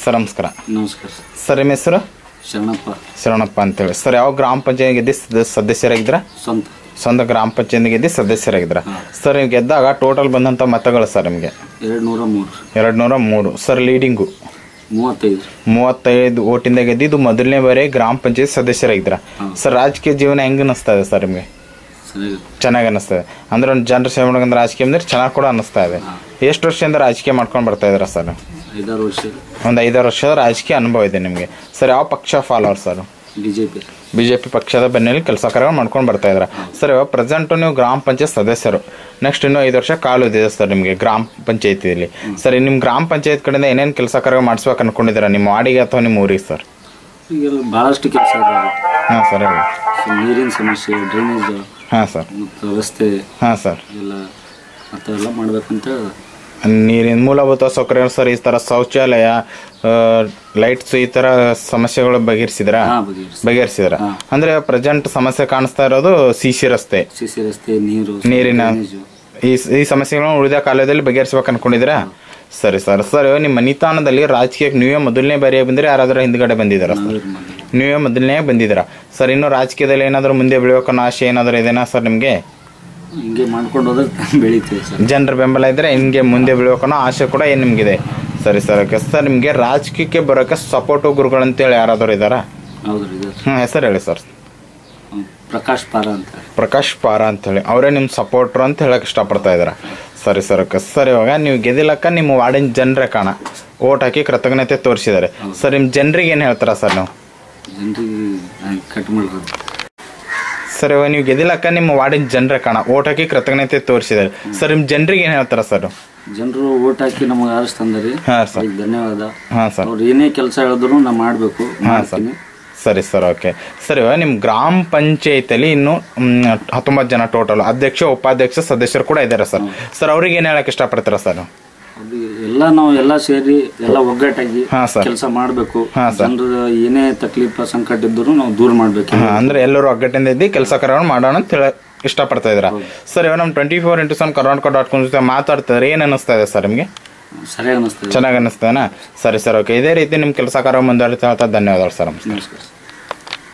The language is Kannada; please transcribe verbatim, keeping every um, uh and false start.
ಸರ್ ನಮಸ್ಕಾರ. ನಮಸ್ಕಾರ ಸರ್ ನಿಮ್ಮ ಹೆಸರು? ಶರಣಪ್ಪ. ಶರಣಪ್ಪ ಅಂತೇಳಿ. ಸರ್ ಯಾವ ಗ್ರಾಮ ಪಂಚಾಯತ್ ಗೆದ್ದಿ ಸದಸ್ಯರಾಗಿದ್ರ? ಸ್ವಂತ ಸ್ವಂತ ಗ್ರಾಮ ಪಂಚಾಯತ್ ಗೆದ್ದಿ ಸದಸ್ಯರಾಗಿದ್ರ? ಸರ್ ನೀವು ಗೆದ್ದಾಗ ಟೋಟಲ್ ಬಂದಂತ ಮತಗಳು ಸರ್ ನಿಮಗೆ? ಎರಡು ನೂರ ಮೂರು. ಎರಡು ನೂರ ಮೂರು. ಸರ್ ಲೀಡಿಂಗು ಮೂವತ್ತೈದು ಮೂವತ್ತೈದು ಓಟಿಂದ ಗೆದ್ದಿದ್ದು ಮೊದಲನೇ ಬಾರಿ ಗ್ರಾಮ ಪಂಚಾಯತ್ ಸದಸ್ಯರಾಗಿದ್ರ. ಸರ್ ರಾಜಕೀಯ ಜೀವನ ಹೆಂಗ ಅನಿಸ್ತಾ ಇದೆ ಸರ್ ನಿಮಗೆ? ಚೆನ್ನಾಗಿ ಅನಿಸ್ತದೆ ಅಂದ್ರೆ ಒಂದು ಜನರ ಸೇವೆ ಮಾಡೋದಂದ್ರೆ ರಾಜಕೀಯ ಅಂದ್ರೆ ಚೆನ್ನಾಗಿ ಕೂಡ ಅನಿಸ್ತಾ ಇದೆ. ಎಷ್ಟು ವರ್ಷದಿಂದ ರಾಜಕೀಯ ಮಾಡ್ಕೊಂಡು ಬರ್ತಾ ಇದ್ದೀರಾ ಸರ್? ಐದಾರು ವರ್ಷ. ಒಂದು ಐದಾರು ವರ್ಷದ ರಾಜಕೀಯ ಅನುಭವ ಇದೆ ನಿಮಗೆ. ಸರ್ ಯಾವ ಪಕ್ಷ ಫಾಲೋವರ್ ಸರ್? ಬಿಜೆಪಿ. ಬಿಜೆಪಿ ಪಕ್ಷದ ಬೆನ್ನಲ್ಲಿ ಕೆಲಸ ಕಾರ್ಯ ಮಾಡ್ಕೊಂಡು ಬರ್ತಾ ಇದ್ರ. ಸರ್ ಇವಾಗ ಪ್ರೆಸೆಂಟ್ ನೀವು ಗ್ರಾಮ ಪಂಚಾಯತ್ ಸದಸ್ಯರು. ನೆಕ್ಸ್ಟ್ ಇನ್ನೂ ಐದು ವರ್ಷ ಕಾಲು ಇದೆ ಸರ್ ನಿಮಗೆ ಗ್ರಾಮ ಪಂಚಾಯತಿಯಲ್ಲಿ. ಸರ್ ನಿಮ್ಮ ಗ್ರಾಮ ಪಂಚಾಯತ್ ಕಡೆಯಿಂದ ಏನೇನು ಕೆಲಸ ಕಾರ್ಯ ಮಾಡಿಸ್ಬೇಕು ಅನ್ಕೊಂಡಿದ್ದೀರಾ ನಿಮ್ಮ ವಾರ್ಡಿಗೆ ಅಥವಾ ನಿಮ್ಮ ಊರಿಗೆ ಸರ್? ಈಗ ಭಾಳಷ್ಟು ಕೆಲಸ ಇದಾವೆ. ಹಾಂ ಸರ್ ಹೇಳಿ. ನೀರಿನ ಸಮಸ್ಯೆ, ಡ್ರೈನೇಜ್, ಹಾಂ ಸರ್, ಮತ್ತು ರಸ್ತೆ, ಹಾಂ ಸರ್, ಎಲ್ಲ ಅಂಥವೆಲ್ಲ ಮಾಡ್ಬೇಕಂತ. ನೀರಿನ ಮೂಲಭೂತ ಸೌಕರ್ಯಗಳು ಸರ್, ಈ ಥರ ಶೌಚಾಲಯ, ಲೈಟ್ಸ್, ಈ ಥರ ಸಮಸ್ಯೆಗಳು ಬಗೆಹರಿಸಿದ್ರ? ಬಗೆಹರಿಸಿದ್ರ ಅಂದ್ರೆ ಪ್ರೆಸೆಂಟ್ ಸಮಸ್ಯೆ ಕಾಣಿಸ್ತಾ ಇರೋದು ಸಿ ಸಿ ರಸ್ತೆ, ಸಿ ಸಿ ರಸ್ತೆ, ನೀರು, ನೀರಿನ ಈ ಈ ಸಮಸ್ಯೆಗಳನ್ನು ಉಳಿದ ಕಾಲದಲ್ಲಿ ಬಗೆಹರಿಸ್ಬೇಕು ಅನ್ಕೊಂಡಿದ್ದೀರಾ? ಸರಿ ಸರ್. ಸರ್ ನಿಮ್ಮ ಮನಿತಾಣದಲ್ಲಿ ರಾಜಕೀಯಕ್ಕೆ ನೀವೇ ಮೊದಲನೇ ಬಾರಿಯಾಗಿ ಬಂದ್ರೆ ಯಾರಾದ್ರೂ ಹಿಂದ್ಗಡೆ ಬಂದಿದ್ದಾರಾ? ನೀವೇ ಮೊದಲನೇ ಬಂದಿದ್ದೀರಾ ಸರ್. ಇನ್ನು ರಾಜಕೀಯದಲ್ಲಿ ಏನಾದರೂ ಮುಂದೆ ಬೆಳೆಯೋಕನ್ನೋ ಆಸೆ ಏನಾದರೂ ಇದೆನಾ ಸರ್ ನಿಮಗೆ? ಹಿಂಗೆ ಮಾಡ್ಕೊಂಡು ಹೋದ್ರೆ ಬೆಳೀತೀವಿ ಸರ್. ಜನರ ಬೆಂಬಲ ಇದ್ರೆ ಹಿಂಗೆ ಮುಂದೆ ಬೆಳೆಯೋಕನ್ನೋ ಆಸೆ ಕೂಡ ಏನು ನಿಮಗಿದೆ? ಸರಿ ಸರ್. Okay sir. ನಿಮಗೆ ರಾಜಕೀಯಕ್ಕೆ ಬರೋಕೆ ಸಪೋರ್ಟು ಗುರುಗಳಂತೇಳಿ ಯಾರಾದರೂ ಇದ್ದಾರಾ? ಹೌದು. ಹ್ಞೂ ಹೆಸರು ಹೇಳಿ ಸರ್. ಪ್ರಕಾಶ್ ಪಾರ ಅಂತ. ಪ್ರಕಾಶ್ ಪಾರ ಅಂತೇಳಿ ಅವರೇ ನಿಮ್ಮ ಸಪೋರ್ಟ್ರು ಅಂತ ಹೇಳಕ್ ಇಷ್ಟಪಡ್ತಾ ಇದ್ದಾರಾ? ಸರಿ ಸರ್. Okay sir. ಇವಾಗ ನೀವು ಗೆದ್ದಿಲಕ್ಕ ನಿಮ್ಮ ವಾರ್ಡಿನ ಜನರೇ ಕಾಣ ಓಟ್ ಹಾಕಿ ಕೃತಜ್ಞತೆ ತೋರಿಸಿದ್ದಾರೆ ಸರ್. ನಿಮ್ಮ ಜನರಿಗೆ ಏನು ಹೇಳ್ತಾರಾ ಸರ್ ನೀವು? ಜನರಿಗೆ ಕಟ್ ಮಾಡಿರೋದು ಸರ್. ಇವಾಗ ನೀವು ಗೆದ್ದಿಲಕ್ಕ ನಿಮ್ಮ ವಾರ್ಡಿನ ಜನರೇ ಕಾಣ ಓಟ್ ಹಾಕಿ ಕೃತಜ್ಞತೆ ತೋರಿಸಿದ್ದಾರೆ ಸರ್. ನಿಮ್ಮ ಜನರಿಗೆ ಏನು ಹೇಳ್ತಾರ ಸರ್? ಜನರು ಓಟ್ ಹಾಕಿ ನಮಗೆ ಆರಿಸ್ತಂದ್ರಿ. ಹಾಂ ಸರ್. ಧನ್ಯವಾದ. ಹಾಂ ಸರ್. ಅವ್ರು ಏನೇ ಕೆಲಸ ಹೇಳಿದ್ರು ನಾ ಮಾಡಬೇಕು. ಹಾಂ ಸರ್. ಸರಿ ಸರ್. Okay sir. ಇವಾಗ ನಿಮ್ಮ ಗ್ರಾಮ ಪಂಚಾಯತಿಯಲ್ಲಿ ಇನ್ನು ಹತ್ತೊಂಬತ್ತು ಜನ ಟೋಟಲ್ ಅಧ್ಯಕ್ಷ, ಉಪಾಧ್ಯಕ್ಷ, ಸದಸ್ಯರು ಕೂಡ ಇದ್ದಾರೆ ಸರ್. ಸರ್ ಅವ್ರಿಗೆ ಏನು ಹೇಳಕ್ ಇಷ್ಟಪಡ್ತಾರ ಸರ್? ಎಲ್ಲ ನಾವು ಎಲ್ಲ ಸೇರಿ ಎಲ್ಲ ಒಗ್ಗಟ್ಟಾಗಿ ಕೆಲಸ ಮಾಡಬೇಕು. ಜನರ ಏನೇ ತಕ್ಲೀಫ ಸಂಕಟ ಇದ್ದರೂ ನಾವು ದೂರ ಮಾಡ್ಬೇಕು. ಅಂದ್ರೆ ಎಲ್ಲರೂ ಒಗ್ಗಟ್ಟಿಂದ ಇದ್ದು ಕೆಲಸ ಕಾರ್ಯ ಮಾಡೋಣ ಅಂತ ಹೇಳ ಇಷ್ಟಪಡ್ತಾ ಇದ್ದೀರಾ ಸರ್. ಇವಾಗ ನಮ್ಮ twenty four into seven Karnataka dot com ಜೊತೆ ಮಾತಾಡ್ತಿದ್ರೆ ಏನು ಅನಿಸ್ತಾ ಇದೆ ಸರ್ ನಿಮಗೆ? ಸರಿಯಾಗಿ ಅನಿಸ್ತದೆ. ಚೆನ್ನಾಗಿ ಅನಿಸ್ತೇನಾ? ಸರಿ ಸರ್. ಓಕೆ ಇದೇ ರೀತಿ ನಿಮ್ಮ ಕೆಲಸ ಕಾರ್ಯ ಮುಂದುವರಿತಾ ಧನ್ಯವಾದಗಳು ಸರ್. ನಮಸ್ಕಾರ.